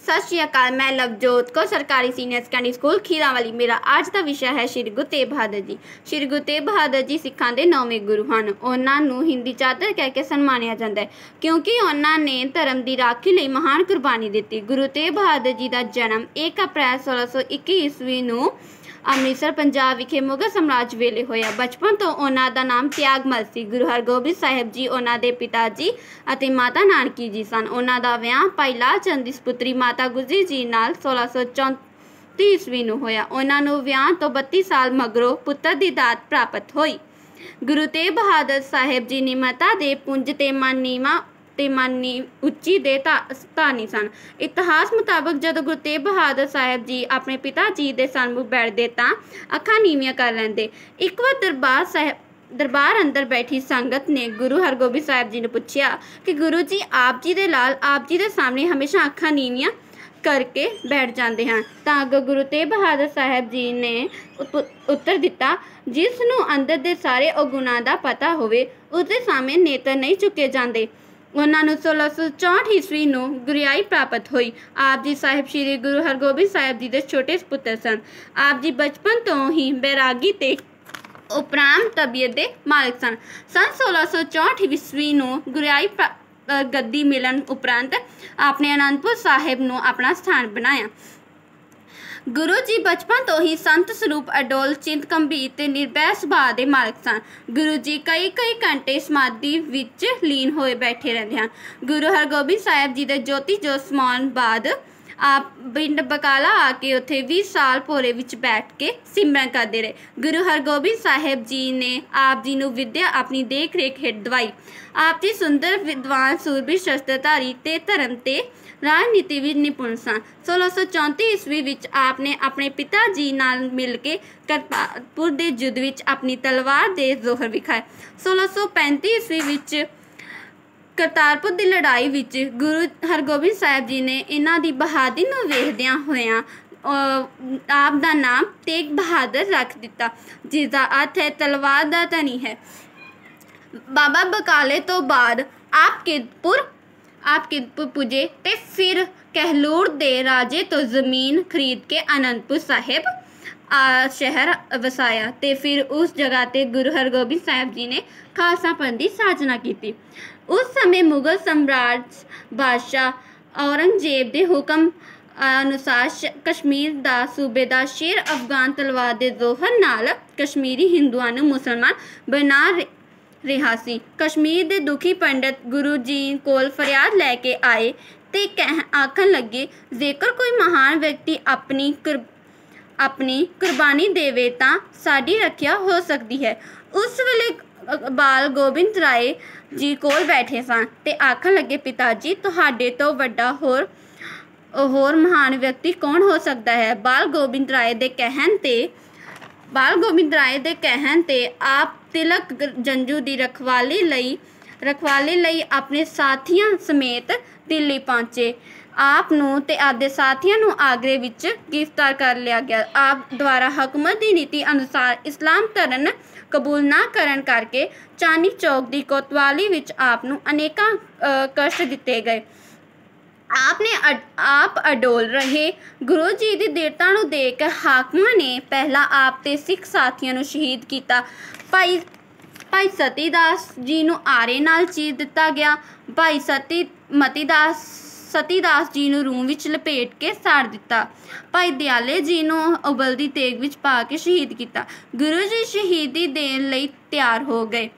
सत श्री अकाल। मैं लवजोत को सरकारी सीनियर सैकेंडरी स्कूल खीरावाली। मेरा आज का विषय है श्री गुरु तेग बहादुर जी। श्री गुरु तेग बहादुर जी सिखां दे 9वें गुरु हैं। उन्होंने हिंदी चादर कह के सन्मानिया जाता है क्योंकि उन्होंने धर्म की राखी लिए महान कुर्बानी दी। गुरु तेग बहादुर जी का जन्म 1 अप्रैल 1621 ईस्वी को अमृतसर पंजाब विखे मुगल साम्राज्य वेले होया। बचपन तो उन्हों का नाम त्यागमल सी। गुरु हरगोबिंद साहिब जी उन्होंने पिता जी और माता नानकी जी सन। उन्हों का विआह भाई लाल चंद की सुपुत्री माता गुजरी जी नाल 1634 ईस्वी को होया। उन्होंने विआह तो 32 साल मगरों पुत्र की दात प्राप्त हुई। गुरु तेग बहादुर साहिब जी निमरता दे पुंज ते मानी उच्ची दे धानी सन। इतिहास मुताबक जदों गुरु तेग बहादुर साहिब जी अपने पिता जी के सन्मुख बैठते तो अखां नीवियां कर लेंदे। एक बार दरबार अंदर बैठी संगत ने गुरु हरगोबिंद साहिब जी ने पूछा कि गुरु जी आप जी दे लाल आप जी के सामने हमेशा अखां नीवियां करके बैठ जाते हैं। तो गुरु तेग बहादुर साहिब जी ने उत्तर दिता, जिसनों अंदर के सारे अवगुणों का पता होवे उसके सामने नेत्र नहीं चुके जाते। उन्होंने 1664 ईस्वी को गुरियाई प्राप्त हुई। आप जी साहिब श्री गुरु हरगोबिंद साहिब जी के छोटे पुत्र सन। आप जी बचपन तो ही बैरागी ते उपरांत तबीयत के मालिक सन। सन 1664 ईस्वी को गुरियाई गद्दी मिलन उपरांत आपने आनंदपुर साहिब को अपना स्थान बनाया। गुरु जी बचपन तो ही संत स्वरूप अडोल चिंत गंभीर ते निर्भय सुभाव के मालिक सन। गुरु जी कई घंटे समाधि विच लीन होए बैठे रहते हैं। गुरु हरगोबिंद साहिब जी के ज्योति जोत समाउण बाद आप पिंड बकाला आके उत्थे 20 साल भोरे विच बैठ के सिमरन करते रहे। गुरु हरगोबिंद साहिब जी ने आप जी को विद्या अपनी देख रेख हेठ दवाई। आप जी सुंदर विद्वान सूरबीर शस्त्रधारी ते धर्म ते राजनीति भी निपुण सन। 1634 ईस्वी विच आपने अपने पिता जी नाल मिल के करतारपुर के युद्ध विच अपनी तलवार दे जोहर विखाए। 1635 ईस्वी विच करतारपुर की लड़ाई विच गुरु हरगोबिंद साहिब जी ने इन्हां दी बहादुरी नूं वेखदियां होइयां आप दा नाम तेग बहादुर रख दिता, जिसका अर्थ है तलवार दा धनी है। बाबा बकाले तो बाद आप किरतपुर पुजे ते फिर कहलूर दे राजे तो जमीन खरीद के आनंदपुर साहिब शहर वसाया ते फिर उस जगह ते गुरु हरगोबिंद साहिब जी ने खालसा पंथ की साजना की। उस समय मुगल सम्राट बादशाह औरंगजेब के हुक्म अनुसार कश्मीर का सूबेदार शेर अफगान तलवार के जोहर नाल कश्मीरी हिंदुओं को मुसलमान बना रहा सी। कश्मीर के दुखी पंडित गुरु जी कोल फरियाद लैके आए ते आखन लगे, जेकर कोई महान व्यक्ति अपनी कुर्बानी देवे तां साडी रक्षा हो सकती है। उस वेले बाल गोबिंद राय जी कोल बैठे सन ते आखन लगे, पिताजी तुहाडे तो वड्डा होर महान व्यक्ति कौन हो सकता है। बाल गोबिंद राय दे कहन ते आप तिलक जंजू की रखवाली लई अपने साथियों समेत दिल्ली पहुंचे। आपनू ते आपदे साथियों नू आगरे विच गिरफ्तार कर लिया गया। आप द्वारा हुकूमत की नीति अनुसार इस्लाम धर्म कबूल ना करन करके चांदनी चौक की कोतवाली विच आपनू अनेकां कष्ट दिते गए। आप अडोल रहे। गुरु जी की दृढ़ता नू देख के हाकमां ने पहला आप ते सिख साथियों नू शहीद किया। भाई सतीदास जी नू आरे नाल चीर दिता गया। भाई सतीदास जी नू रूम विच लपेट के साड़ दिता। भाई दयाले जी नू उबलदी तेग विच पा के शहीद किया। गुरु जी शहीदी देण लई तैयार हो गए।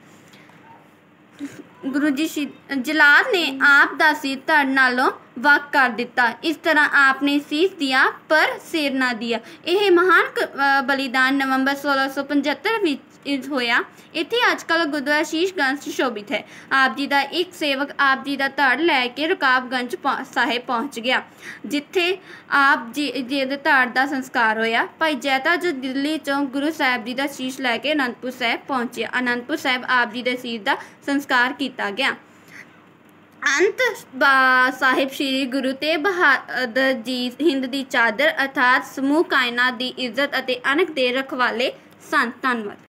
गुरु जी जलाद ने आप दा सिर धड़ नालों वक कर दिता। इस तरह आपने सीस दिया पर सिर ना दिया। यह महान बलिदान नवंबर 1675 विच होया। इत्थे अजकल गुरुद्वारा शीशगंज सुशोभित है। आप जी का एक सेवक आप जी का धड़ लैके रकाबगंज साहिब पहुँच गया, जिथे आप जी दे धड़ का संस्कार होया। भाई जैता जो दिल्ली चों गुरु साहिब जी का शीश लैके आनंदपुर साहिब पहुँचे। आनंदपुर साहिब आप जी के सिर का संस्कार किया गया। अंत साहिब श्री गुरु तेग बहादुर जी हिंद की चादर अर्थात समूह कायनात की इज्जत और अनक दे रखवाले सन। धन्यवाद।